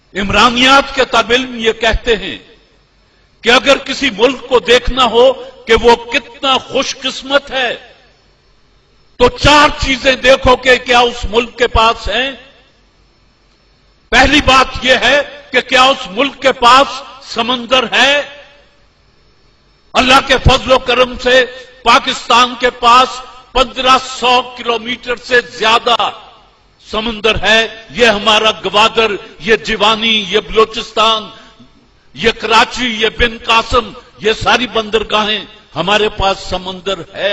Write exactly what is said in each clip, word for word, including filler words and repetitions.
عمرانیات کے طالب علم یہ کہتے ہیں کہ اگر کسی ملک کو دیکھنا ہو کہ وہ کتنا خوش قسمت ہے تو چار چیزیں دیکھو کہ کیا اس ملک کے پاس ہیں. پہلی بات یہ ہے کہ کیا اس ملک کے پاس سمندر ہے. اللہ کے فضل و کرم سے پاکستان کے پاس پندرہ سو کلومیٹر سے زیادہ سمندر ہے. یہ ہمارا گوادر، یہ جیوانی، یہ بلوچستان، یہ کراچی، یہ بن قاسم، یہ ساری بندرگاہیں ہمارے پاس سمندر ہے.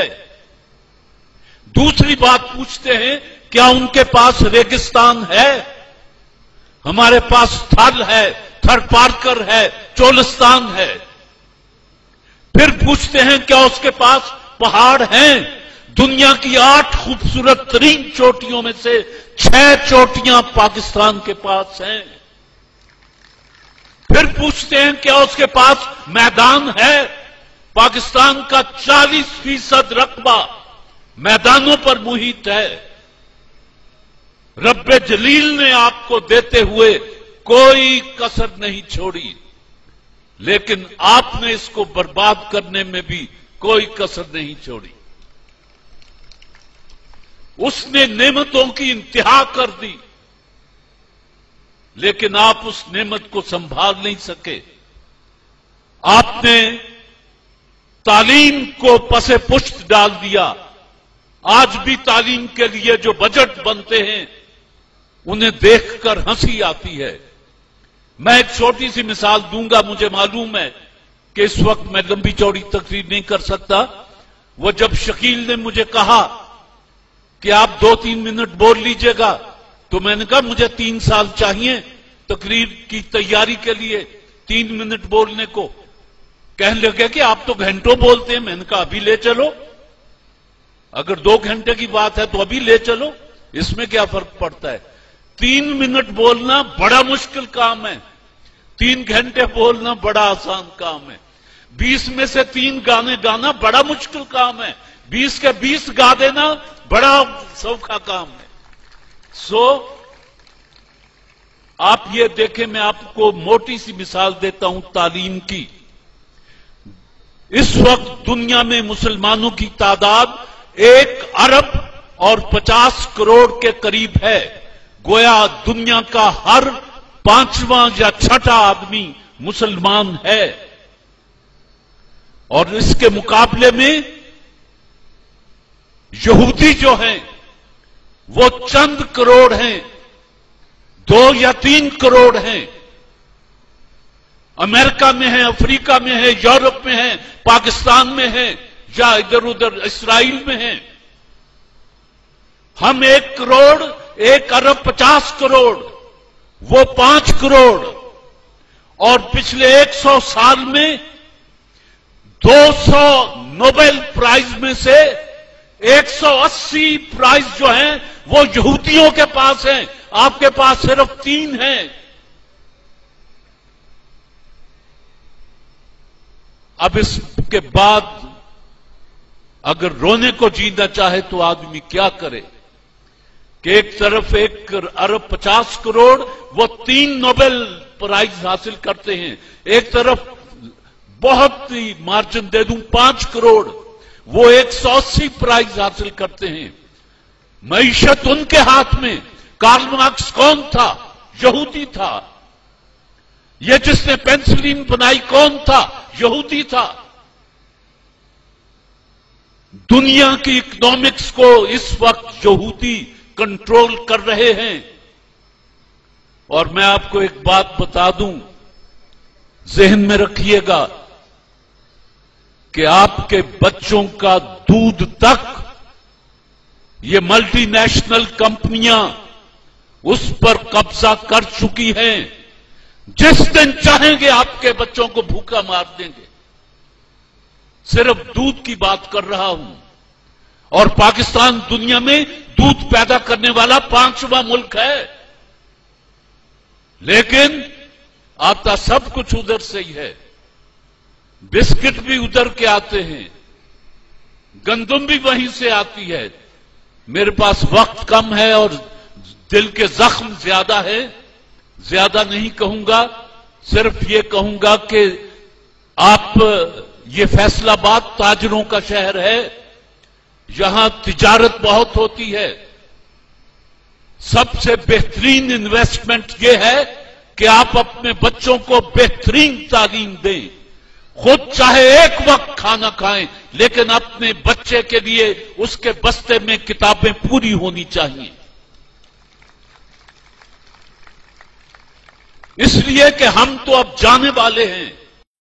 دوسری بات پوچھتے ہیں کیا ان کے پاس ریگستان ہے. ہمارے پاس تھل ہے، تھر پارکر ہے، چولستان ہے. پھر پوچھتے ہیں کیا اس کے پاس پہاڑ ہیں. دنیا کی آٹھ خوبصورت ترین چوٹیوں میں سے چھ چوٹیاں پاکستان کے پاس ہیں. پھر پوچھتے ہیں کیا اس کے پاس میدان ہے. پاکستان کا چالیس فیصد رقبہ میدانوں پر محیط ہے. رب جلیل نے آپ کو دیتے ہوئے کوئی کسر نہیں چھوڑی، لیکن آپ نے اس کو برباد کرنے میں بھی کوئی کسر نہیں چھوڑی. اس نے نعمتوں کی انتہا کر دی، لیکن آپ اس نعمت کو سنبھال نہیں سکے. آپ نے تعلیم کو پس پشت ڈال دیا. آج بھی تعلیم کے لیے جو بجٹ بنتے ہیں انہیں دیکھ کر ہنسی آتی ہے. میں ایک چھوٹی سی مثال دوں گا. مجھے معلوم ہے کہ اس وقت میں لمبی چوڑی تقریر نہیں کر سکتا. وہ جب شکیل نے مجھے کہا کہ آپ دو تین منٹ بول لیجئے گا تو میں نے کہا مجھے تین سال چاہیے تقریر کی تیاری کے لیے تین منٹ بولنے کو. کہنے لگے کہ آپ تو گھنٹوں بولتے ہیں. میں نے کہا ابھی لے چلو، اگر دو گھنٹے کی بات ہے تو ابھی لے چلو، اس میں کیا فرق پڑتا ہے. تین منٹ بولنا بڑا مشکل کام ہے، تین گھنٹے بولنا بڑا آسان کام ہے. بیس میں سے تین گانے گانا بڑا مشکل کام ہے، بیس کے بیس گا دینا بڑا سوکھا کام ہے. سو آپ یہ دیکھیں، میں آپ کو موٹی سی مثال دیتا ہوں تعلیم کی. اس وقت دنیا میں مسلمانوں کی تعداد ایک ارب اور پچاس کروڑ کے قریب ہے. گویا دنیا کا ہر پانچواں یا چھٹا آدمی مسلمان ہے، اور اس کے مقابلے میں یہودی جو ہیں وہ چند کروڑ ہیں، دو یا تین کروڑ ہیں. امریکہ میں ہیں، افریقہ میں ہیں، یورپ میں ہیں، پاکستان میں ہیں، یا ادھر ادھر اسرائیل میں ہیں. ہم ایک کروڑ، ایک ارب پچاس کروڑ، وہ پانچ کروڑ، اور پچھلے ایک سو سال میں دو سو نوبل پرائز میں سے ایک سو اسی پرائز جو ہیں وہ یہودیوں کے پاس ہیں. آپ کے پاس صرف تین ہیں. اب اس کے بعد اگر رونے کو جینا چاہے تو آدمی کیا کرے کہ ایک طرف ایک ارب پچاس کروڑ وہ تین نوبل پرائز حاصل کرتے ہیں، ایک طرف بہت ہی مارجن دے دوں پانچ کروڑ وہ ایک سو اسی پرائز حاصل کرتے ہیں. معیشت ان کے ہاتھ میں. کارل مارکس کون تھا؟ یہودی تھا. یہ جس نے پینسلین بنائی کون تھا؟ یہودی تھا. دنیا کی اکنامکس کو اس وقت یہودی کنٹرول کر رہے ہیں. اور میں آپ کو ایک بات بتا دوں، ذہن میں رکھیے گا کہ آپ کے بچوں کا دودھ تک یہ ملٹی نیشنل کمپنیاں اس پر قبضہ کر چکی ہیں. جس دن چاہیں گے آپ کے بچوں کو بھوکا مار دیں گے. صرف دودھ کی بات کر رہا ہوں. اور پاکستان دنیا میں دودھ پیدا کرنے والا پانچواں ملک ہے، لیکن آتا سب کچھ ادھر سے ہی ہے. بسکٹ بھی ادھر کے آتے ہیں، گندم بھی وہیں سے آتی ہے. میرے پاس وقت کم ہے اور دل کے زخم زیادہ ہے. ज्यादा नहीं कहूंगा, सिर्फ ये कहूंगा कि आप, ये फैसलाबाद ताजरों का शहर है, यहां तिजारत बहुत होती है। सबसे बेहतरीन इन्वेस्टमेंट यह है कि आप अपने बच्चों को बेहतरीन तालीम दें। खुद चाहे एक वक्त खाना खाएं, लेकिन अपने बच्चे के लिए उसके बस्ते में किताबें पूरी होनी चाहिए। इसलिए कि हम तो अब जाने वाले हैं।